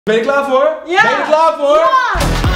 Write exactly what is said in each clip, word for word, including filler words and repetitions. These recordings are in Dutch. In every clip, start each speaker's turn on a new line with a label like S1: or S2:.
S1: Ben je klaar voor?
S2: Ja!
S1: Ben je klaar voor?
S2: Ja!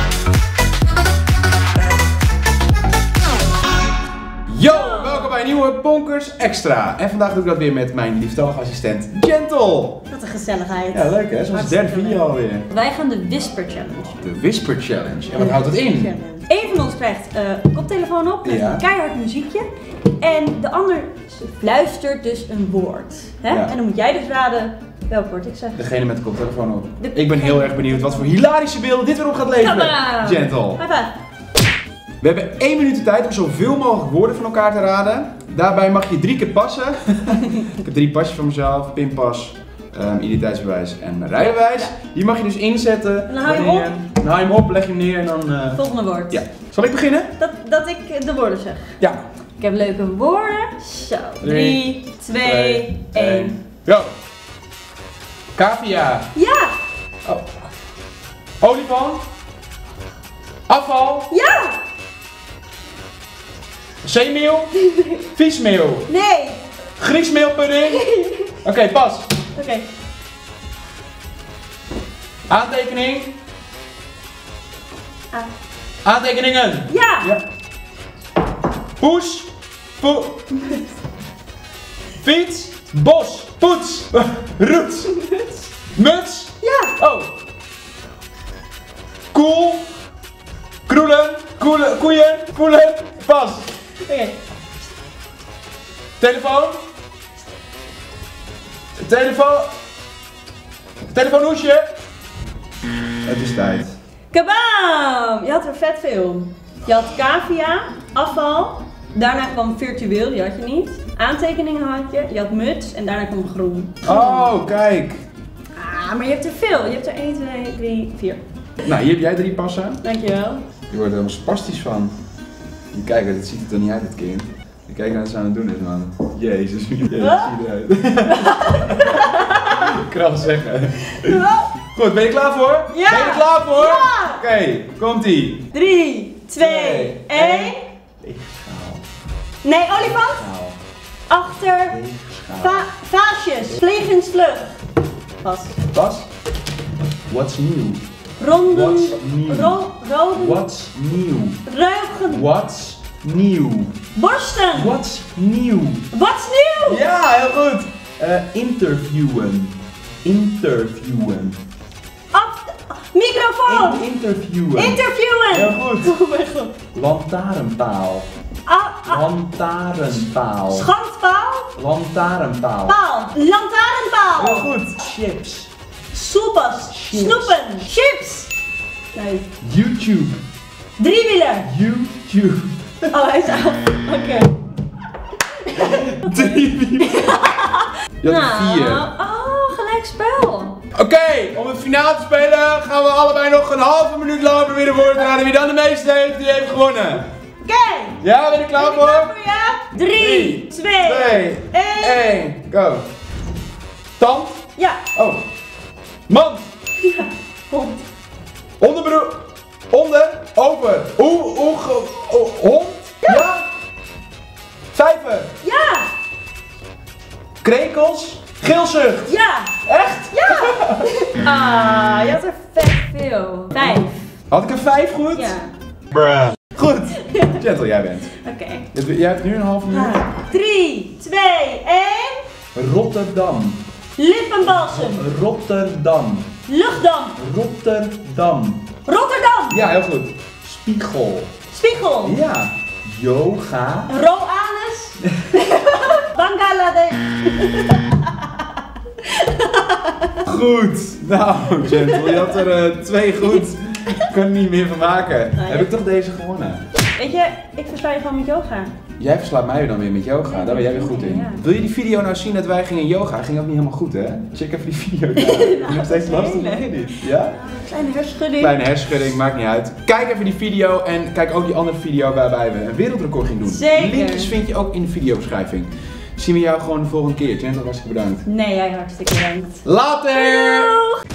S1: Yo, welkom bij een nieuwe Bonkers Extra. En vandaag doe ik dat weer met mijn lieftallige assistent Gentle.
S2: Wat een gezelligheid.
S1: Ja, leuk hè? Zoals de derde video alweer.
S2: Wij gaan de Whisper Challenge.
S1: De Whisper Challenge. En wat houdt het in?
S2: Eén van ons krijgt uh, een koptelefoon op met
S1: Ja.
S2: een keihard muziekje. En de ander fluistert dus een woord. Hè?
S1: Ja.
S2: En dan moet jij dus raden welk woord ik zeg.
S1: Degene met de koptelefoon op.
S2: De-
S1: Ik ben heel erg benieuwd wat voor hilarische beelden dit weer op gaat leveren.
S2: Tadaa!
S1: Gentle.
S2: High five.
S1: We hebben één minuut de tijd om zoveel mogelijk woorden van elkaar te raden. Daarbij mag je drie keer passen. Ik heb drie pasjes van mezelf. Pinpas, um, identiteitsbewijs en mijn rijbewijs.
S2: Ja.
S1: Die mag je dus inzetten.
S2: En dan hou je hem
S1: wanneer- Dan hou je hem op, leg je hem neer en dan... Uh...
S2: Volgende woord.
S1: Ja. Zal ik beginnen?
S2: Dat, dat ik de woorden zeg.
S1: Ja.
S2: Ik heb leuke woorden. Zo. Drie, twee, één.
S1: Go! Cavia.
S2: Ja!
S1: Oh. Olifant. Afval.
S2: Ja!
S1: Zeemeel. Viesmeel.
S2: Nee!
S1: Griesmeelpudding. Oké, okay, pas.
S2: Oké. Okay.
S1: Aantekening.
S2: Ah.
S1: Aantekeningen.
S2: Ja!
S1: Ja. Poes. Po Fiets. Bos. Poets. Roet. Muts.
S2: Ja!
S1: Oh. Koel. Kroelen. Koelen. Koeien. Koelen. Pas.
S2: Oké. Okay.
S1: Telefoon. Telefoon. Telefoonhoesje. Het is tijd.
S2: Kabaam! Je had er vet veel. Je had cavia, afval, daarna kwam virtueel, die had je niet. Aantekeningen had je, je had muts en daarna kwam groen.
S1: Oh, kijk.
S2: Ah, maar je hebt er veel. Je hebt er één, twee, drie, vier.
S1: Nou, hier heb jij drie passen.
S2: Dankjewel.
S1: Je wordt er helemaal spastisch van. Kijk, het ziet er toch niet uit, dit kind. Kijk naar wat ze aan het doen is, man. Jezus, jezus, zie eruit. Ik kan alles zeggen. Goed, ben je klaar voor?
S2: Ja!
S1: Ben je klaar voor?
S2: Ja!
S1: Oké, okay, komt-ie.
S2: drie, twee, één.
S1: Weegschaal.
S2: Nee, olifant.
S1: Schaal.
S2: Achter.
S1: Weegschaal.
S2: Va vaasjes. Vliegensvlug. Pas.
S1: Pas. What's new?
S2: Ronden.
S1: What's new?
S2: Ro roden.
S1: What's new?
S2: Ruigen.
S1: What's new?
S2: Borsten.
S1: What's new?
S2: What's nieuw?
S1: Ja, heel goed. Uh, interviewen. Interviewen.
S2: Af microfoon.
S1: In interviewen.
S2: Interviewen.
S1: Heel goed.
S2: Oh mijn god.
S1: Lantaarnpaal.
S2: Ah, ah.
S1: Lantaarnpaal.
S2: Schandpaal.
S1: Lantaarnpaal.
S2: Paal. Lantaarnpaal.
S1: Heel goed. Chips.
S2: Soepas.
S1: Chips.
S2: Snoepen. Chips. Nee.
S1: YouTube.
S2: Driewieler.
S1: YouTube.
S2: Oh, hij is af. Oké. Okay.
S1: Drie. Je had er vier.
S2: Oh, gelijk spel.
S1: Oké, okay, om het finale te spelen gaan we allebei nog een halve minuut lang proberen woorden te raden. Wie dan de meeste heeft, die heeft gewonnen.
S2: Oké. Okay.
S1: Ja, ben je klaar voor?
S2: Ben je klaar voor, ja? Drie, twee,
S1: twee,
S2: één.
S1: één, go. Tand.
S2: Ja.
S1: Oh. Mand.
S2: Ja. Hond.
S1: Onderbroek. Onder. Over. Oe, oe, ge, o, hond. Ja. ja. Vijver.
S2: Ja.
S1: Krekels. Geelzucht.
S2: Ja.
S1: Echt?
S2: Ja. Ah, je had er vet veel. Vijf.
S1: Had ik een vijf goed?
S2: Ja.
S1: Bruh. Goed. Gentle, jij bent.
S2: Oké.
S1: Okay. Jij hebt nu een half minuut.
S2: Ah. Drie, twee, één.
S1: Rotterdam.
S2: Lippenbalsem.
S1: Rotterdam.
S2: Luchtdamp.
S1: Rotterdam.
S2: Rotterdam.
S1: Ja, heel goed. Spiegel.
S2: Spiegel.
S1: Ja. Yoga.
S2: Roanus. Bangladesh.
S1: Goed. Nou, Gentle, je had er uh, twee goed. Ik kan er niet meer van maken.
S2: Ah, ja.
S1: Heb ik toch deze gewonnen?
S2: Weet je, ik versla je gewoon met yoga.
S1: Jij verslaat mij dan weer met yoga, daar ben jij weer goed in.
S2: Ja.
S1: Wil je die video nou zien dat wij gingen yoga? Ging ook niet helemaal goed, hè? Check even die video daar. Heb je nog steeds last van
S2: leuk.
S1: niet? Ja?
S2: Kleine hersenschudding.
S1: Kleine hersenschudding, maakt niet uit. Kijk even die video en kijk ook die andere video waarbij we een wereldrecord gingen doen.
S2: Zeker.
S1: Linkjes vind je ook in de videobeschrijving. Zien we jou gewoon de volgende keer. Gentle, hartstikke bedankt.
S2: Nee, jij hartstikke bedankt.
S1: Later!
S2: Doeg!